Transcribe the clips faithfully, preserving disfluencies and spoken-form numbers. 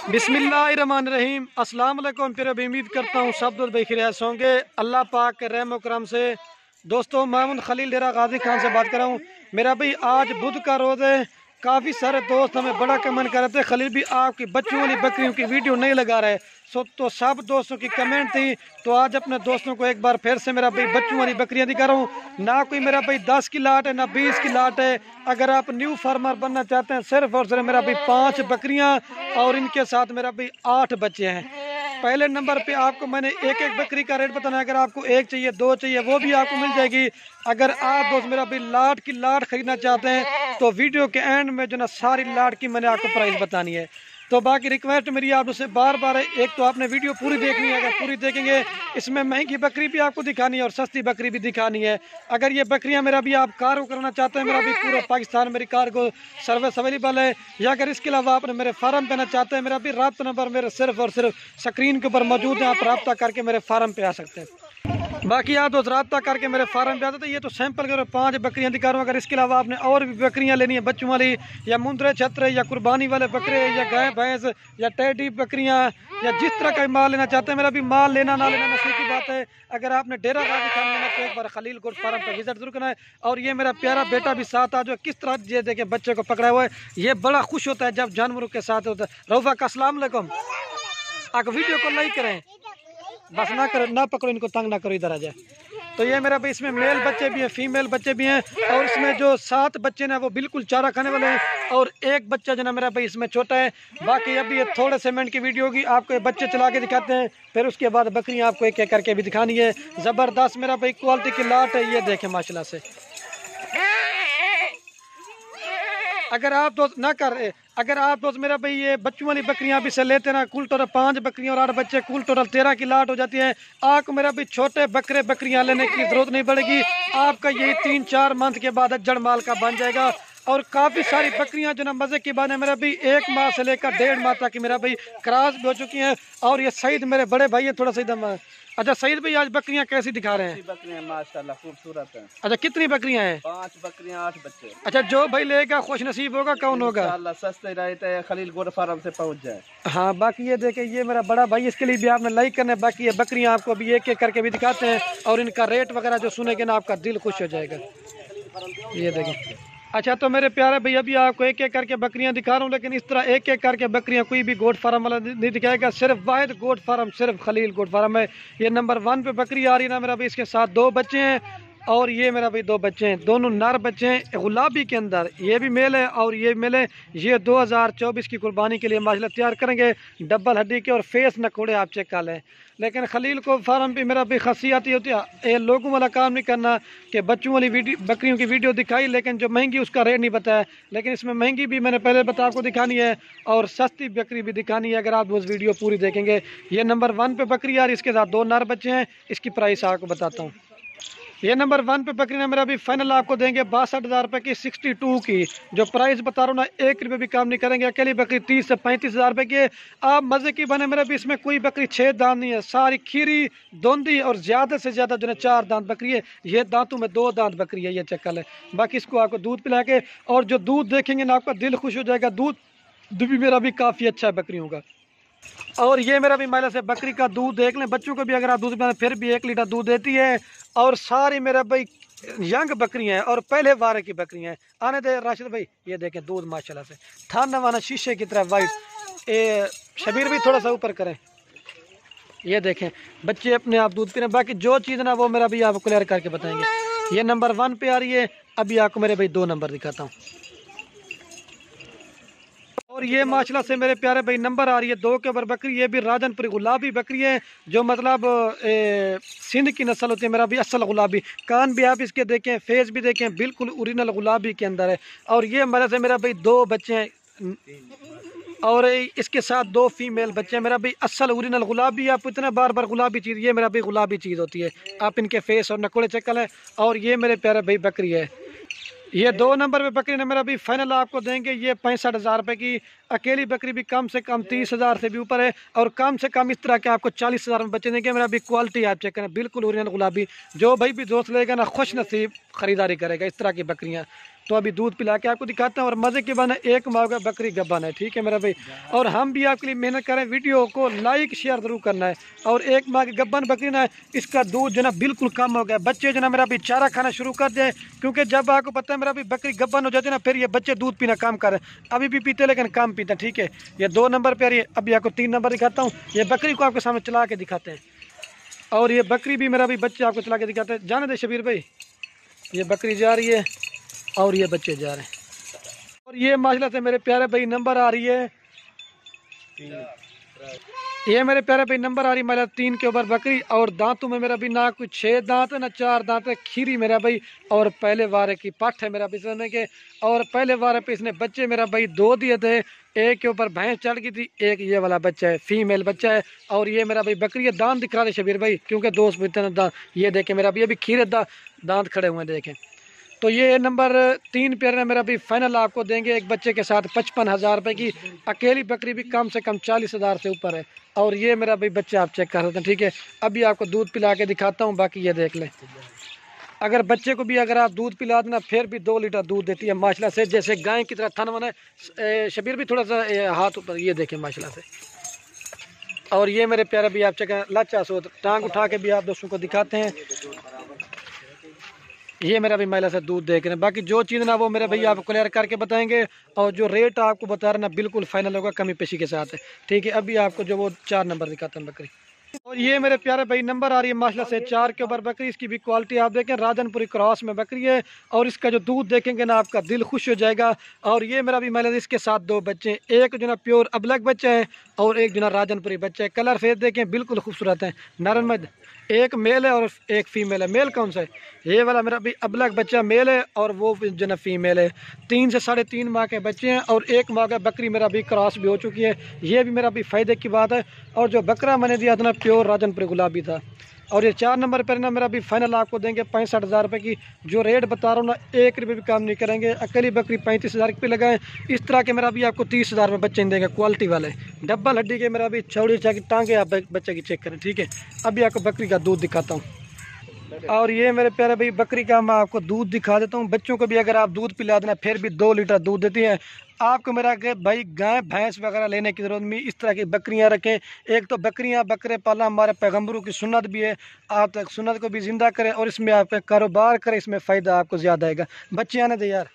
बिस्मिल्लाहिर्रहमानिर्रहीम। अस्सलाम वालेकुम। फिर अभी उम्मीद करता हूँ सब दोस्त खैरियत होंगे अल्लाह पाक के रहम और करम से। दोस्तों, मैं खलील डेरा गाजी खान से बात कर रहा हूँ। मेरा भाई आज बुध का रोज़ है। काफ़ी सारे दोस्त हमें बड़ा कमेंट कर रहे थे, खलील भी आपकी बच्चों वाली बकरियों की वीडियो नहीं लगा रहे। सो तो सब दोस्तों की कमेंट थी, तो आज अपने दोस्तों को एक बार फिर से मेरा भाई बच्चों वाली बकरियां दिखा रहा हूँ। ना कोई मेरा भाई दस की लाट है, ना बीस की लाट है। अगर आप न्यू फार्मर बनना चाहते हैं, सिर्फ और सिर्फ मेरा भाई पाँच बकरियां और इनके साथ मेरा भाई आठ बच्चे हैं। पहले नंबर पे आपको मैंने एक एक बकरी का रेट बताना है। अगर आपको एक चाहिए, दो चाहिए, वो भी आपको मिल जाएगी। अगर आप दोस्त मेरा भाई लाट की लाट खरीदना चाहते हैं तो वीडियो के एंड में जो ना सारी लाट की मैंने आपको प्राइस बतानी है। तो बाकी रिक्वेस्ट मेरी आप उससे बार बार है, एक तो आपने वीडियो पूरी देखनी है। अगर पूरी देखेंगे इसमें महंगी बकरी भी आपको दिखानी है और सस्ती बकरी भी दिखानी है। अगर ये बकरियां मेरा भी आप कार्गो करना चाहते हैं, मेरा भी पूरे पाकिस्तान मेरी कार्गो सर्विस अवेलेबल है। या अगर इसके अलावा आपने मेरे फार्म पे आना चाहते हैं, मेरा भी रब्ता नंबर मेरे सिर्फ और सिर्फ स्क्रीन के ऊपर मौजूद है। आप रब्ता करके मेरे फार्म पे आ सकते हैं। बाकी आप दोस्त रब्ता करके मेरे फार्म पे आते थे। ये तो सैंपल करो, पांच बकरियां दिखा रहा हूँ। अगर इसके अलावा आपने और भी बकरियां लेनी है, बच्चों वाली या मुंदरे छतरे या कुर्बानी वाले बकरे या गाय भैंस या टेडी बकरियां या जिस तरह का माल लेना चाहते हैं, मेरा भी माल लेना ना लेना नसीब की बात है। अगर आपने डेरा गाजी खान लेना तो एक बार खलील गोट फार्म पर विजिट जरूर करना है। और ये मेरा प्यारा बेटा भी साथ आ जो किस तरह ये देखे बच्चे को पकड़ा हुआ है। ये बड़ा खुश होता है जब जानवरों के साथ होता है। रऊफा का अस्सलाम वालेकुम। आप वीडियो को लाइक करें, बस ना करो, ना पकड़ो इनको, तंग ना करो, इधर आ जाए। तो ये मेरा भाई इसमें मेल बच्चे भी हैं, फीमेल बच्चे भी हैं। और इसमें जो सात बच्चे ना वो बिल्कुल चारा खाने वाले हैं और एक बच्चा जो ना मेरा भाई इसमें छोटा है। बाकी अभी ये थोड़े से मिनट की वीडियो होगी, आपको ये बच्चे चला के दिखाते हैं, फिर उसके बाद बकरियां आपको एक एक करके भी दिखानी है। ज़बरदस्त मेरा भाई क्वालिटी की लाट है, ये देखें माशाल्लाह से। अगर आप दोस्त ना कर रहे, अगर आप दोस्त मेरा भाई ये बच्चों वाली बकरियां भी से लेते ना, कुल टोटल पांच बकरियां और आठ बच्चे, कुल टोटल तेरह की लाट हो जाती है। आपको मेरा भाई छोटे बकरे बकरियां लेने की जरूरत नहीं पड़ेगी। आपका यही तीन चार मंथ के बाद जड़ माल का बन जाएगा। और काफ़ी सारी बकरियां जो ना मज़े की बात है, मेरा भाई एक माह से लेकर डेढ़ माह तक की मेरा भाई क्रॉस भी हो चुकी हैं। और ये सईद मेरे बड़े भाई है, थोड़ा सा दम। अच्छा सईद भाई, आज बकरियां कैसी दिखा रहे हैं? बकरियां माशाल्लाह खूबसूरत हैं। अच्छा कितनी बकरियां हैं? पांच बकरियां, आठ बच्चे। अच्छा, जो भाई लेगा खुश नसीब होगा, कौन होगा? इंशाल्लाह सस्ते रहते हैं, खलील गोट फार्म से पहुंच जाए। हाँ, बाकी ये देखे ये मेरा बड़ा भाई, इसके लिए भी आपने लाइक करना है। बाकी ये बकरियां आपको अभी एक एक करके भी दिखाते हैं और इनका रेट वगैरह जो सुनेंगे ना आपका दिल खुश हो जाएगा। ये देखें। अच्छा तो मेरे प्यारे भैया अभी आपको एक एक करके बकरियां दिखा रहा हूँ, लेकिन इस तरह एक एक करके बकरियां कोई भी गोट फार्म वाला नहीं दिखाएगा। सिर्फ वाहिद गोट फार्म सिर्फ खलील गोट फार्म है। ये नंबर वन पे बकरी आ रही है ना मेरा भाई, इसके साथ दो बच्चे हैं और ये मेरा भाई दो बच्चे हैं, दोनों नर बच्चे हैं गुलाबी के अंदर। ये भी मेल है और ये मेल है। ये दो हज़ार चौबीस की कुर्बानी के लिए माशाल्लाह तैयार करेंगे, डबल हड्डी के और फेस नकोड़े आप चेक कर लें। लेकिन खलील को फार्म भी मेरा भी खासियत ही होती है, ये लोगों वाला काम नहीं करना कि बच्चों वाली वीडियो बकरियों की वीडियो दिखाई, लेकिन जो महंगी उसका रेट नहीं बताया। लेकिन इसमें महंगी भी मैंने पहले बता आपको दिखानी है और सस्ती बकरी भी दिखानी है, अगर आप उस वीडियो पूरी देखेंगे। ये नंबर वन पे बकरी आ रही, इसके साथ दो नर बच्चे हैं। इसकी प्राइस आपको बताता हूँ। ये नंबर वन पे बकरी ने मेरा भी फाइनल आपको देंगे बासठ हज़ार रुपये की, सिक्सटी टू की। जो प्राइस बता रहा हूँ ना, एक रुपये भी काम नहीं करेंगे। अकेली बकरी तीस से पैंतीस हज़ार रुपये की है। आप मज़े की बने, मेरा भी इसमें कोई बकरी छः दांत नहीं है, सारी खीरी दोंदी और ज़्यादा से ज़्यादा जो है चार दांत बकरी है। ये दांतों में दो दांत बकरी है, ये चक्कर है। बाकी इसको आपको दूध पिला के, और जो दूध देखेंगे ना आपका दिल खुश हो जाएगा। दूध भी मेरा भी काफ़ी अच्छा है बकरियों का। और ये मेरा भी महिला से बकरी का दूध देख लें, बच्चों को भी अगर आप दूध पिलाएं फिर भी एक लीटर दूध देती है। और सारी मेरा भाई यंग बकरियां हैं और पहले वारे की बकरियां हैं। आने दे राशिद भाई, ये देखें दूध माशाल्लाह से थान नवाना शीशे की तरह वाइट। ए शबीर भी थोड़ा सा ऊपर करें, ये देखें बच्चे अपने आप दूध पी रहे हैं। बाकी जो चीज़ ना वो मेरा भी आपको क्लियर करके बताएंगे। ये नंबर वन पे आ रही है। अभी आपको मेरे भाई दो नंबर दिखाता हूँ। और ये माशाल्लाह से मेरे प्यारे भाई नंबर आ रही है दो के ऊपर बकरी। ये भी राजनपुरी गुलाबी बकरी है, जो मतलब ए, सिंध की नस्ल होती है मेरा भी, असल गुलाबी। कान भी आप इसके देखें, फेस भी देखें, बिल्कुल ओरिजिनल गुलाबी के अंदर है। और ये मेरे से मेरा भाई दो बच्चे हैं और इसके साथ दो फीमेल बच्चे हैं मेरा भाई, असल ओरिजिनल गुलाबी। आप इतना बार बार गुलाबी चीज़, ये मेरा भाई गुलाबी चीज़ होती है। आप इनके फेस और नकोड़े चेक करें। और ये मेरे प्यारे भाई बकरी है। ये दो नंबर पे बकरी ने मेरा भी फाइनल आपको देंगे ये पैंसठ हज़ार रुपये की। अकेली बकरी भी कम से कम तीस हज़ार से भी ऊपर है और कम से कम इस तरह के आपको चालीस हज़ार में बच्चे देंगे। मेरा भी क्वालिटी आप चेक करें, बिल्कुल ओरिजिनल गुलाबी। जो भाई भी दोस्त लेगा ना खुश नसीब ख़रीदारी करेगा इस तरह की बकरियाँ। तो अभी दूध पिला के आपको दिखाते हैं। और मज़े की बात है, एक माह का बकरी गब्बन है, ठीक है मेरा भाई। और हम भी आपके लिए मेहनत करें, वीडियो को लाइक शेयर ज़रूर करना है। और एक माह की गब्बन बकरी ना, इसका दूध जो ना बिल्कुल कम हो गया। बच्चे जो ना मेरा भी चारा खाना शुरू कर दिए, क्योंकि जब आपको पता है मेरा भी बकरी गब्बन हो जाती है ना, फिर ये बच्चे दूध पीना कम करें। अभी भी पीते लेकिन कम पीते हैं, ठीक है। ये दो नंबर पर ये, अभी आपको तीन नंबर दिखाता हूँ। ये बकरी को आपके सामने चला के दिखाते हैं। और ये बकरी भी मेरा भी बच्चे आपको चला के दिखाते हैं। जाने दे शबीर भाई, ये बकरी जा रही है और ये बच्चे जा रहे हैं। और ये माशाल्लाह से मेरे प्यारे भाई नंबर आ रही है, ये मेरे प्यारे भाई नंबर आ रही है मेरा तीन के ऊपर बकरी। और दांतों में मेरा भी ना कुछ छः दांत है ना चार दांत है, खीरी मेरा भाई। और पहले वारे की पट है मेरा भी समझने के। और पहले वारे पे इसने बच्चे मेरा भाई दो दिए थे, एक के ऊपर भैंस चढ़ गई थी, एक ये वाला बच्चा है, फीमेल बच्चा है। और ये मेरा भाई बकरी है, दांत दिखा दे शबीर भाई, क्योंकि दोस्त पूछते हैं दांत। ये देखें मेरा भी, ये भी खीरे दा, दांत खड़े हुए हैं देखें। तो ये नंबर तीन पेयर में मेरा भी फाइनल आपको देंगे एक बच्चे के साथ पचपन हज़ार रुपये की। अकेली बकरी भी कम से कम चालीस हज़ार से ऊपर है। और ये मेरा भाई बच्चे आप चेक कर सकते हैं, ठीक है। अभी आपको दूध पिला के दिखाता हूँ, बाकी ये देख लें। अगर बच्चे को भी अगर आप दूध पिला देना, फिर भी दो लीटर दूध देती है माशाल्लाह से, जैसे गाय की तरह थन बना है। शबीर भी थोड़ा सा हाथ ऊपर, ये देखें माशाल्लाह से। और ये मेरे प्यारे भी आप चेक लाचा सो टांग उठा के भी आप दोस्तों को दिखाते हैं। ये मेरा भी महिला से दूध देख रहे हैं। बाकी जो चीज़ ना वो मेरे भैया आपको क्लियर करके बताएंगे। और जो रेट आपको बता रहे ना बिल्कुल फाइनल होगा, कमी पेशी के साथ है, ठीक है। अभी आपको जो वो चार नंबर दिखाते हैं बकरी। और ये मेरे प्यारे भाई नंबर आ रही है माशाल्लाह से चार के ऊपर बकरी। इसकी भी क्वालिटी आप देखें, राजनपुरी क्रॉस में बकरी है। और इसका जो दूध देखेंगे ना आपका दिल खुश हो जाएगा। और ये मेरा भी महिला, इसके साथ दो बच्चे, एक जो ना प्योर अबलग बच्चा है और एक जो ना राजनपुरी बच्चा है। कलर फेस देखें बिल्कुल खूबसूरत है, नरम, एक मेल है और एक फीमेल है। मेल कौन सा है? ये वाला मेरा भी अबलग बच्चा मेल है और वो जो ना फीमेल है। तीन से साढ़े तीन माह के बच्चे हैं और एक माह का बकरी मेरा भी क्रॉस भी हो चुकी है। ये भी मेरा भी फ़ायदे की बात है। और जो बकरा मैंने दिया था ना प्योर राजनपुरी गुलाबी था। और ये चार नंबर पर ना मेरा भी फाइनल आपको देंगे पैंसठ हज़ार रुपये की। जो रेट बता रहा हूँ ना एक रुपये भी काम नहीं करेंगे। अकेली बकरी पैंतीस हज़ार रुपये लगाएं। इस तरह के मेरा भी आपको तीस हज़ार रुपये बच्चे देंगे क्वालिटी वाले, डब्बल हड्डी के मेरा भी चौड़ी चाकी टांगे आप बच्चे की चेक करें, ठीक है। अभी आपको बकरी का दूध दिखाता हूँ। और ये मेरे प्यारे भाई बकरी का मैं आपको दूध दिखा देता हूँ। बच्चों को भी अगर आप दूध पिला देना फिर भी दो लीटर दूध देती है। आपको मेरा कि भाई गाय भैंस वगैरह लेने की ज़रूरत नहीं, इस तरह की बकरियां रखें। एक तो बकरियां बकरे पालना हमारे पैगम्बरों की सुन्नत भी है, आप तक सुन्नत को भी ज़िंदा करें और इसमें आप कारोबार करें, इसमें फ़ायदा आपको ज़्यादा आएगा। बच्चे आने दे यार।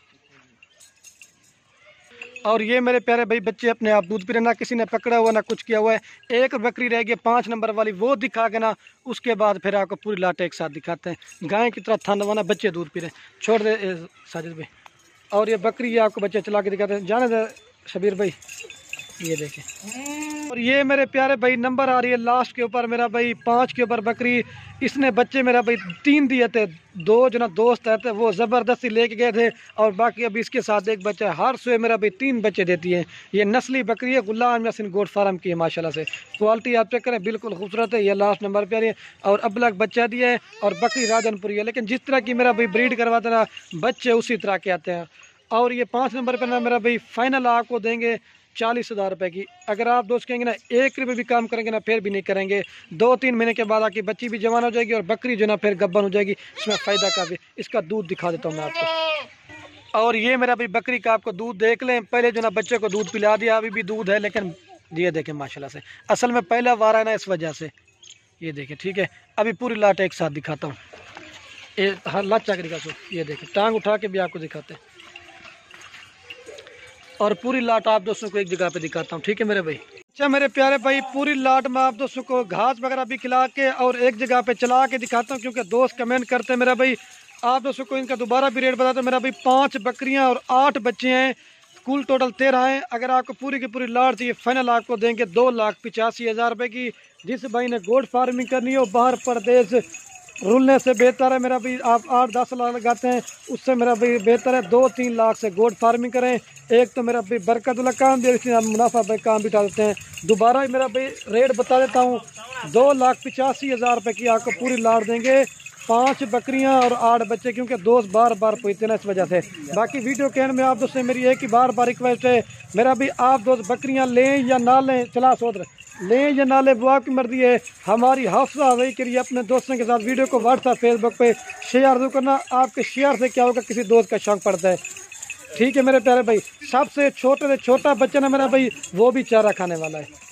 और ये मेरे प्यारे भाई बच्चे अपने आप दूध पी रहे, ना किसी ने पकड़ा हुआ ना कुछ किया हुआ है। एक बकरी रह गई पाँच नंबर वाली, वो दिखा के ना उसके बाद फिर आपको पूरी लाट एक साथ दिखाते हैं। गाय की तरह थन वाना बच्चे दूध पी रहे हैं। छोड़ दे साजिद भाई। और ये बकरी ये आपको बच्चे चला के दिखाते हैं, जाने दे शबीर भाई, ये देखें। और ये मेरे प्यारे भाई नंबर आ रही है लास्ट के ऊपर मेरा भाई पाँच के ऊपर बकरी। इसने बच्चे मेरा भाई तीन दिए थे, दो जो ना दोस्त आए थे वो ज़बरदस्ती लेके गए थे। और बाकी अभी इसके साथ एक बच्चा है। हर सुबह मेरा भाई तीन बच्चे देती है। ये नस्ली बकरी है, गुलाम यासीन गोट फार्म की है माशाल्लाह से। क्वालिटी आप चेक करें बिल्कुल खूबसूरत है। ये लास्ट नंबर पे आ रही है और अबलग बच्चा दिया है और बकरी राजनपुरी है। लेकिन जिस तरह की मेरा भाई ब्रीड करवाते ना बच्चे उसी तरह के आते हैं। और ये पाँच नंबर पर ना मेरा भाई फाइनल आपको देंगे चालीस हज़ार रुपये की। अगर आप दोस्त कहेंगे ना एक रुपये भी काम करेंगे ना फिर भी नहीं करेंगे। दो तीन महीने के बाद आके बच्ची भी जवान हो जाएगी और बकरी जो ना फिर गब्बन हो जाएगी। इसमें फ़ायदा काफ़ी। इसका दूध दिखा देता हूँ मैं आपको। और ये मेरा भाई बकरी का आपको दूध देख लें। पहले जो ना बच्चे को दूध पिला दिया, अभी भी दूध है, लेकिन ये देखें माशाल्लाह से। असल में पहला वार है ना इस वजह से, ये देखें, ठीक है। अभी पूरी लाट एक साथ दिखाता हूँ। ये हाँ लाट चाकरी का सो, ये देखें, टांग उठा के भी आपको दिखाते हैं। और पूरी लाट आप दोस्तों को एक जगह पे दिखाता हूँ, ठीक है मेरे भाई। अच्छा मेरे प्यारे भाई, पूरी लाट में आप दोस्तों को घास वगैरह भी खिला के और एक जगह पे चला के दिखाता हूँ, क्योंकि दोस्त कमेंट करते हैं मेरा भाई। आप दोस्तों को इनका दोबारा भी रेट बताता हूँ मेरा भाई। पाँच बकरियाँ और आठ बच्चे हैं, कुल टोटल तेरह हैं। अगर आपको पूरी की पूरी लाट चाहिए फाइनल आपको देंगे दो लाख पिचासी हज़ार रुपये की। जिस भाई ने गोट फार्मिंग करनी हो बाहर प्रदेश रुलने से बेहतर है मेरा भी, आप आठ दस लाख लगाते हैं उससे मेरा भी बेहतर है दो तीन लाख से गोट फार्मिंग करें। एक तो मेरा भाई बरकत वाला काम भी, इसलिए हम मुनाफा भाई काम भी डालते हैं। दोबारा मेरा भाई रेट बता देता हूँ, दो लाख पिचासी हज़ार रुपये की आपको पूरी लाट देंगे। पांच बकरियां और आठ बच्चे, क्योंकि दोस्त बार बार पूछते ना इस वजह से। बाकी वीडियो के एंड में आप दोस्तों मेरी एक ही बार बार रिक्वेस्ट है मेरा भी, आप दोस्त बकरियां लें या ना लें, चला सोच लें या ना लें वो आपकी मर्जी है। हमारी हौसला अफजाई के लिए अपने दोस्तों के साथ वीडियो को व्हाट्सएप फेसबुक पे शेयर जरूर करना। आपके शेयर से क्या होगा, किसी दोस्त का शौक पड़ता है। ٹھیک ہے میرے پیارے بھائی، سب سے چھوٹے سے چھوٹا بچہ نا میرا بھائی وہ بھی چارہ کھانے والا ہے۔